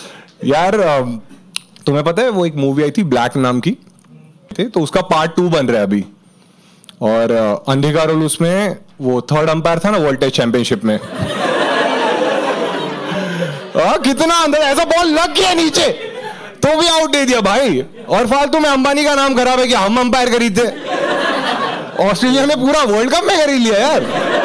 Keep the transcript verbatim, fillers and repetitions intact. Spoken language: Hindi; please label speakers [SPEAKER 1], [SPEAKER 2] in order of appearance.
[SPEAKER 1] यार तुम्हें पता है वो एक मूवी आई थी ब्लैक नाम की थे, तो उसका पार्ट टू बन रहा है अभी। और अंधिका रोल उसमें वो थर्ड अंपायर था ना वर्ल्ड टेस्ट चैंपियनशिप में। आ, कितना अंदर ऐसा बॉल लग गया नीचे तो भी आउट दे दिया भाई। और फालतू में अंबानी का नाम खराब है कि हम अंपायर खरीदते। ऑस्ट्रेलिया ने पूरा वर्ल्ड कप में खरीद लिया यार।